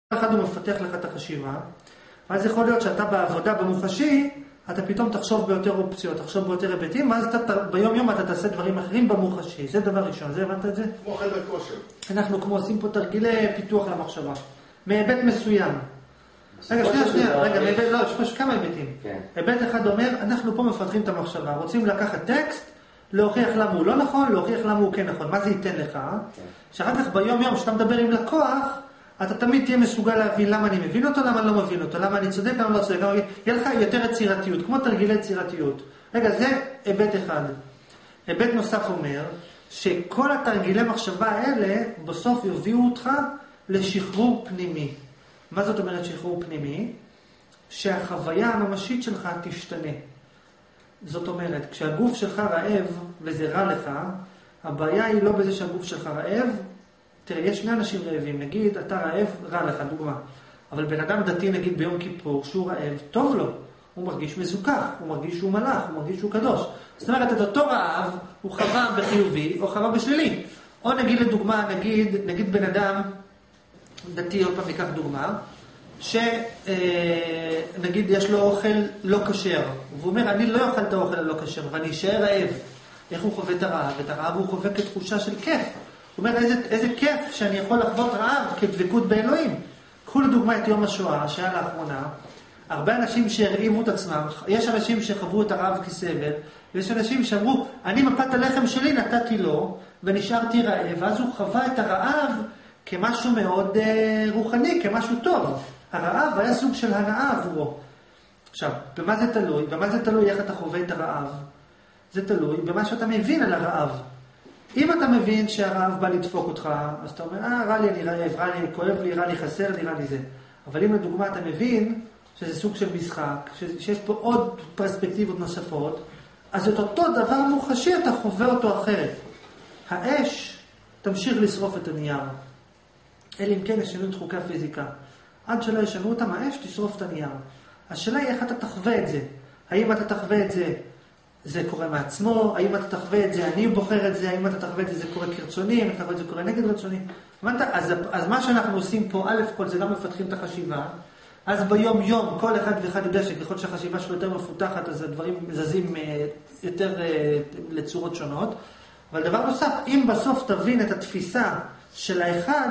אחד הוא מפתח לך את החשיבה, ואז יכול להיות שאתה בעבודה במוחשי, אתה פתאום תחשוב ביותר אופציות, תחשוב ביותר היבטים, ואז ביום יום אתה תעשה דברים אחרים במוחשי. זה דבר ראשון, זה הבנת את זה? כמו חדר כושר. אנחנו כמו עושים פה תרגילי פיתוח למחשבה. מהיבט מסוים. רגע, לא, יש פה כמה היבטים. היבט אחד אומר, אנחנו פה מפתחים את המחשבה, רוצים לקחת טקסט, להוכיח למה הוא לא נכון, להוכיח למה הוא כן נכון. מה זה ייתן לך? שאחר כך ביום יום, כשאתה מדבר עם לקוח, אתה תמיד תהיה מסוגל להבין למה אני מבין אותו, למה אני לא מבין אותו, למה אני צודק, למה אני לא צודק. יהיה לך יותר יצירתיות, כמו תרגילי יצירתיות. רגע, זה היבט אחד. היבט נוסף אומר, שכל התרגילי מחשבה האלה, בסוף יביאו אותך לשחרור פנימי. מה זאת אומרת שחרור פנימי? שהחוויה הממשית שלך תשתנה. זאת אומרת, כשהגוף שלך רעב וזה רע לך, הבעיה היא לא בזה שהגוף שלך רעב. תראה, יש שני אנשים רעבים, נגיד, אתה רעב, רע לך, דוגמה. אבל בן אדם דתי, נגיד, ביום כיפור, שהוא רעב, טוב לו. הוא מרגיש מזוכח, הוא מרגיש שהוא מלאך, הוא מרגיש שהוא קדוש. זאת אומרת, את אותו רעב, הוא חווה בחיובי או חווה בשלילי. או נגיד לדוגמה, נגיד בן אדם דתי, עוד פעם ניקח דוגמה, שנגיד יש לו אוכל לא כשר, והוא אומר, אני לא אוכל את האוכל הלא כשר, ואני אשאר רעב. איך הוא חווה את הרעב? את הרעב הוא חווה כתחושה של כיף. הוא אומר, איזה כיף שאני יכול לחוות רעב כדבקות באלוהים. קחו לדוגמה את יום השואה, שהיה לאחרונה, הרבה אנשים שהרעיבו את עצמם, יש אנשים שחוו את הרעב כסבל, ויש אנשים שאמרו, אני מפת הלחם שלי נתתי לו, ונשארתי רעב, ואז הוא חווה את הרעב כמשהו מאוד רוחני, כמשהו טוב. הרעב היה סוג של הנאה עבורו. עכשיו, במה זה תלוי? במה זה תלוי איך אתה חווה את הרעב? זה תלוי במה שאתה מבין על הרעב. אם אתה מבין שהרעב בא לדפוק אותך, אז אתה אומר, רע לי, אני רעב, רע לי, כואב לי, רע לי, חסר לי, רע לי זה. אבל אם לדוגמה אתה מבין שזה סוג של משחק, שיש פה עוד פרספקטיבות נוספות, אז את אותו דבר מוחשי אתה חווה אותו אחרת. האש תמשיך לשרוף את הנייר. אלא אם כן ישנו את חוקי הפיזיקה. עד שלא ישנו אותם, האש תשרוף את הנייר. השאלה היא איך אתה תחווה את זה. האם אתה תחווה את זה, זה קורה מעצמו, האם אתה תחווה את זה, אני בוחר את זה, האם אתה תחווה את זה, זה קורה כרצוני, אם אתה תחווה את זה, קורה נגד רצוני. אז מה שאנחנו עושים פה, א' כל זה גם מפתחים את החשיבה, אז ביום יום כל אחד ואחד יודע שככל שהחשיבה שלו יותר מפותחת, אז הדברים זזים יותר לצורות שונות. אבל דבר נוסף, אם בסוף תבין את התפיסה של האחד,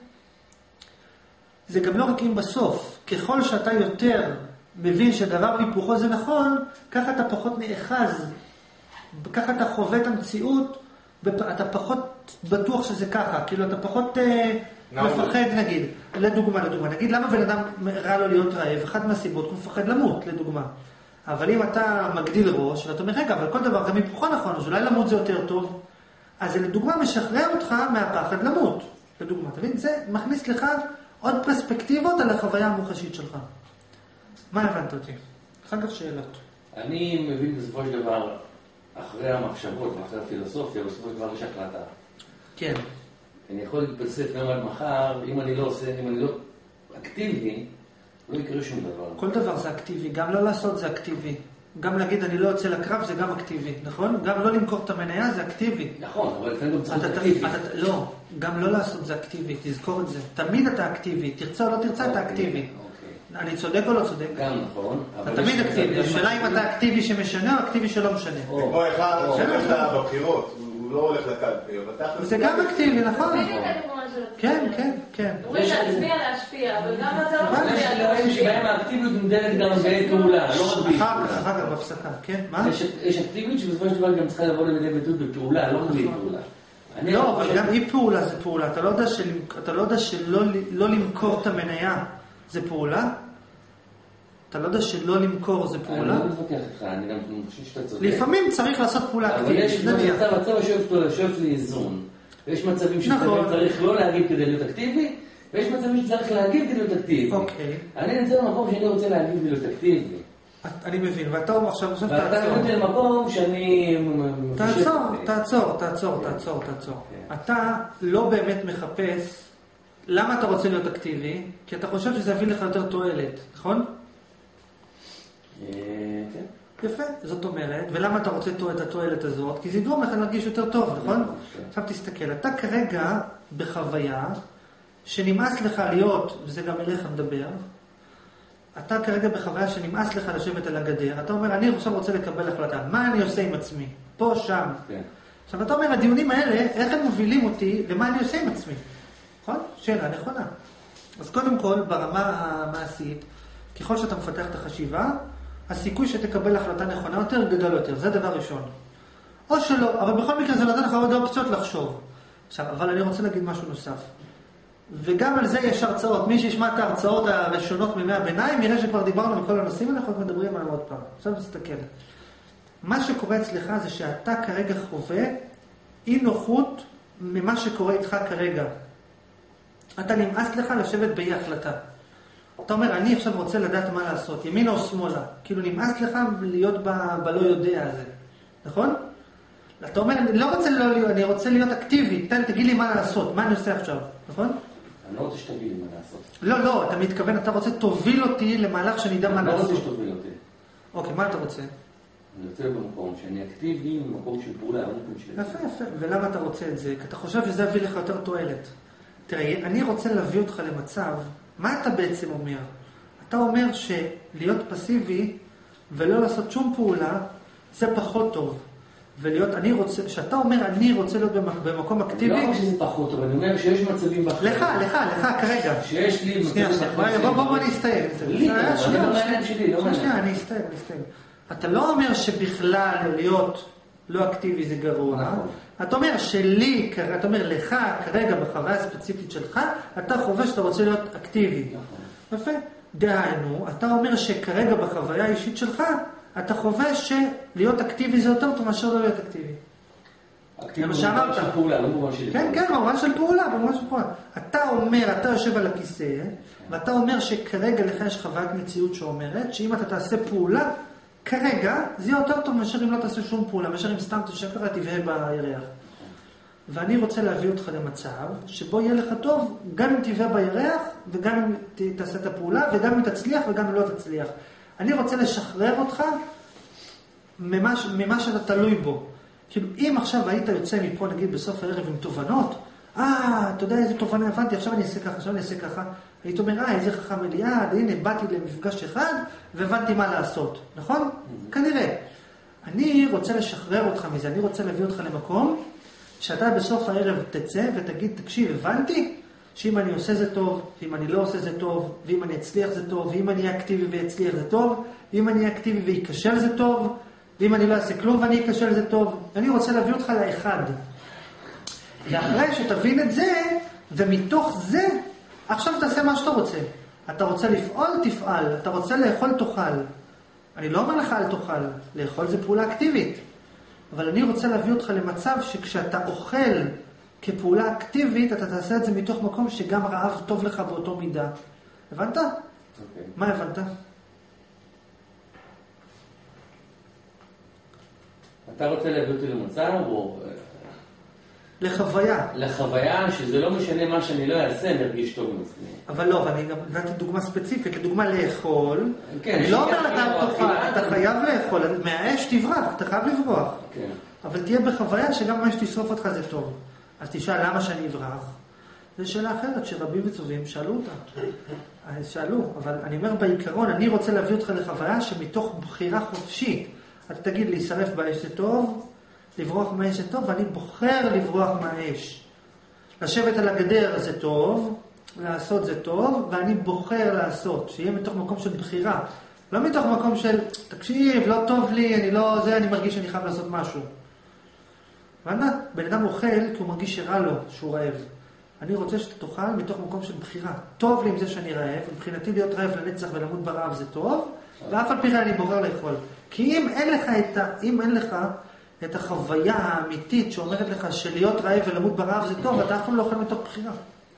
זה גם לא רק אם בסוף, ככל שאתה יותר מבין שדבר והיפוכו זה נכון, ככה אתה פחות נאחז, ככה אתה חווה את המציאות, אתה פחות בטוח שזה ככה, כאילו אתה פחות מפחד נגיד, לדוגמה, נגיד למה בן אדם רע לו להיות רעב, אחת מהסיבות, הוא מפחד למות, לדוגמה. אבל אם אתה מגדיל ראש, ואתה אומר, רגע, אבל כל דבר גם היפוכו נכון, אז אולי למות זה יותר טוב, אז זה לדוגמה משחרר אותך מהפחד למות, לדוגמה, תבין? זה מכניס לך עוד פרספקטיבות על החוויה המוחשית שלך. מה הבנת אותי? אחר כך שאלות. אני מבין בסופו של דבר, אחרי המחשבות ואחרי הפילוסופיה, בסופו של דבר יש החלטה. כן. אני יכול להתבסס גם עד מחר, אם אני לא עושה, אם אני לא אקטיבי, לא יקרה שום דבר. כל דבר זה אקטיבי, גם לא לעשות זה אקטיבי. גם להגיד אני לא יוצא לקרב זה גם אקטיבי, נכון? גם לא למכור את המניה זה אקטיבי. נכון, אבל לפעמים גם צריך אקטיבי. לא, גם לא לעשות זה אקטיבי, תזכור את זה. תמיד אתה אקטיבי, תרצה או לא תרצה אתה אקטיבי. אני צודק או לא צודק? גם נכון. אתה תמיד אקטיבי, השאלה אם אתה אקטיבי שמשנה או אקטיבי שלא משנה. כמו אחד שהולך בבחירות, הוא לא הולך לקלפי, אבל זה גם אקטיבי, נכון? כן, כן, כן. אומרים להשפיע, אבל גם אתה לא יש דברים שבהם האקטיביות נמדדת גם בעת פעולה, לא רק אחר כך בהפסקה, כן? מה? יש אקטיביות שבסופו של דבר גם צריכה לבוא לידי ביטוי בפעולה, לא רק בפעולה. לא, אבל גם אי פעולה זה פעולה. אתה לא יודע שלא למכור את המניה זה פעולה? אתה לא יודע שלא למכור זה פעולה? אני לא מתווכח איתך, אני גם חושב שאתה צודק. לפעמים צריך לעשות פעולה אקטיבית. אבל יש מצב שיושב לי איזון. ויש מצבים שצריך לא להגיב כדי להיות אקטיבי, ויש מצבים שצריך להגיב כדי להיות אקטיבי. אוקיי. אני נמצא במקום שאני רוצה להגיב כדי להיות אקטיבי. אני מבין, ואתה אומר עכשיו ואתה נמצא במקום שאני... תעצור. אתה לא באמת מחפש... למה אתה רוצה להיות אקטיבי? כי אתה חושב שזה יביא לך יותר תועלת, נכון? כן. יפה, זאת אומרת, ולמה אתה רוצה את התועלת הזאת? כי זה יגרום לך להרגיש יותר טוב, נכון? עכשיו תסתכל, אתה כרגע בחוויה שנמאס לך להיות, וזה גם אליך מדבר, אתה כרגע בחוויה שנמאס לך לשבת על הגדר, אתה אומר, אני עכשיו רוצה לקבל החלטה, מה אני עושה עם עצמי? פה, שם. כן. עכשיו, אתה אומר, הדיונים האלה, איך הם מובילים אותי למה אני עושה עם עצמי? נכון? שאלה נכונה. אז קודם כל, ברמה המעשית, ככל שאתה מפתח את החשיבה, הסיכוי שתקבל החלטה נכונה יותר גדול יותר. זה דבר ראשון. או שלא, אבל בכל מקרה זה נותן לך עוד אופציות לחשוב. עכשיו, אבל אני רוצה להגיד משהו נוסף. וגם על זה יש הרצאות. מי שישמע את ההרצאות הראשונות מימי הביניים, יראה שכבר דיברנו בכל הנושאים, אנחנו מדברים עליהם עוד פעם. עכשיו תסתכל. מה שקורה אצלך זה שאתה כרגע חווה אי נוחות ממה שקורה איתך כרגע. אתה נמאס לך לשבת באי החלטה. אתה אומר, אני עכשיו רוצה לדעת מה לעשות, ימינה או שמאלה. כאילו נמאס לך להיות בלא יודע הזה. נכון? אתה אומר, אני לא רוצה לא להיות, אני רוצה להיות אקטיבי. תגיד לי מה לעשות, מה אני עושה עכשיו. נכון? אני לא רוצה שתגיד לי מה לעשות. לא, אתה מתכוון, אתה רוצה תוביל אותי למהלך שאני יודע מה לעשות. אני לא רוצה שתוביל אותי. אוקיי, מה אתה רוצה? אני רוצה במקום שאני אקטיבי, במקום של פעולה, לא במקום של... יפה. ולמה אתה רוצה את זה? כי אתה חושב שזה יביא לך יותר תועלת. תראה, אני רוצה להביא אותך למצב, מה אתה בעצם אומר? אתה אומר שלהיות פסיבי ולא לעשות שום פעולה, זה פחות טוב. ולהיות, אני רוצה, שאתה אומר, אני רוצה להיות במקום אקטיבי... לא אומר שזה פחות טוב, אני אומר שיש מצבים בחיים. לך, כרגע. שיש לי מצבים בחיים. בוא נסתיים. לי, אני לא מעניין שלי, לא מעניין. אני אסתיים. אתה לא אומר שבכלל להיות לא אקטיבי זה גרוע. נכון. אתה אומר שלי, אתה אומר לך, כרגע בחוויה הספציפית שלך, אתה חווה שאתה רוצה להיות אקטיבי. נכון. יפה. דהיינו, אתה אומר שכרגע בחוויה האישית שלך, אתה חווה שלהיות אקטיבי זה יותר טוב מאשר לא להיות אקטיבי. אקטיבי במובן של פעולה, לא במובן של פעולה. כן, במובן של פעולה. אתה אומר, אתה יושב על הכיסא, ואתה אומר שכרגע לך יש חוויית מציאות שאומרת, שאם אתה תעשה פעולה, כרגע זה יהיה יותר טוב מאשר אם לא תעשה שום פעולה, מאשר אם סתם תשקר תבהה בירח. ואני רוצה להביא אותך למצב שבו יהיה לך טוב, גם אם תבהה בירח, וגם אם תעשה את הפעולה, וגם אם תצליח וגם אם לא תצליח. אני רוצה לשחרר אותך ממה שאתה תלוי בו. כאילו, אם עכשיו היית יוצא מפה, נגיד, בסוף הערב עם תובנות, אתה יודע איזה תובנה הבנתי, עכשיו אני אעשה ככה, היית אומר, איזה חכם אליעד, הנה, באתי למפגש אחד, והבנתי מה לעשות, נכון? כנראה. אני רוצה לשחרר אותך מזה, אני רוצה להביא אותך למקום, שאתה בסוף הערב תצא ותגיד, תקשיב, הבנתי שאם אני עושה זה טוב, ואם אני לא עושה זה טוב, ואם אני אצליח זה טוב, ואם אני אהיה אקטיבי ואצליח זה טוב, ואם אני אהיה אקטיבי ויקשל זה טוב, ואם אני לא אעשה כלום ואני אקשל זה טוב. אני רוצה להביא אותך לאחד. ואחרי שתבין את זה, ומתוך זה, עכשיו תעשה מה שאתה רוצה. אתה רוצה לפעול, תפעל. אתה רוצה לאכול, תאכל. אני לא אומר לך אל תאכל. לאכול זה פעולה אקטיבית. אבל אני רוצה להביא אותך למצב שכשאתה אוכל כפעולה אקטיבית, אתה תעשה את זה מתוך מקום שגם רעב טוב לך באותו מידה. הבנת? אוקיי. מה הבנת? אתה רוצה להביא אותי למצב או... לחוויה. לחוויה שזה לא משנה מה שאני לא אעשה, אני ארגיש טוב עם עצמי. אבל לא, ואני גם נתתי דוגמה ספציפית, לדוגמה לאכול. כן, אני לא אומר לך תאכל, אתה חייב לאכול, מהאש תברח, אתה חייב לברוח. כן. אבל תהיה בחוויה שגם מה שתשרוף אותך זה טוב. אז תשאל למה שאני אברח. זו שאלה אחרת שרבים וצובים שאלו אותה. שאלו, אבל אני אומר בעיקרון, אני רוצה להביא אותך לחוויה שמתוך בחירה חופשית. אתה תגיד לי, שרף באש זה טוב, לברוח מהאש זה טוב, ואני בוחר לברוח מהאש. לשבת על הגדר זה טוב, לעשות זה טוב, ואני בוחר לעשות, שיהיה מתוך מקום של בחירה. לא מתוך מקום של, תקשיב, לא טוב לי, אני מרגיש שאני חייב לעשות משהו. ואתה, בן אדם אוכל כי הוא מרגיש שרע לו, שהוא רעב. אני רוצה שאתה תאכל מתוך מקום של בחירה. טוב לי עם זה שאני רעב, מבחינתי להיות רעב לנצח ולמות ברעב זה טוב, ואף על פי כן אני בוחר לאכול. כי אם אין לך את החוויה האמיתית שאומרת לך שלהיות רעב ולמות ברעב זה טוב, אתה אף פעם לא אוכל מתוך בחירה.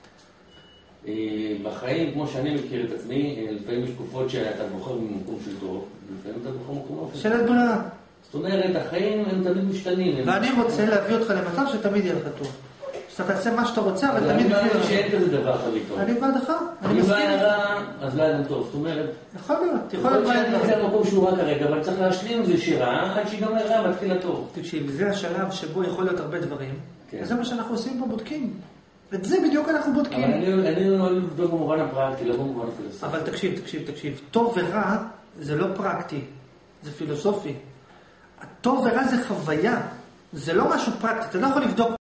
בחיים, כמו שאני מכיר את עצמי, לפעמים יש תקופות שאתה בוחר ממקום של טוב, לפעמים אתה בוחר ממקום לא של טוב. שאלת ברירה. זאת אומרת, החיים הם תמיד משתנים. ואני רוצה להביא אותך למצב שתמיד יהיה לך טוב. שאתה תעשה מה שאתה רוצה, אבל תמיד אני בעד שאין כזה דבר חבי טוב. אני בעדך, אני מסכים. אם לא רע, אז לא היה טוב. זאת אומרת, יכול להיות. יכול להיות שאני נמצא במקום שהוא רע כרגע, אבל צריך להשלים זה שרע, עד שיגמר רע מתחיל הטוב. תקשיב, זה השלב שבו יכול להיות הרבה דברים. אז זה מה שאנחנו עושים פה, בודקים. את זה בדיוק אנחנו בודקים. אבל אני לא לבדוק במובן הפרקטי, לא במובן הפילוסופי. אבל תקשיב. טוב ורע זה לא פרקטי, זה פילוסופי. הטוב ורע זה חוויה, זה לא משהו פרקטי. אתה לא יכול לבדוק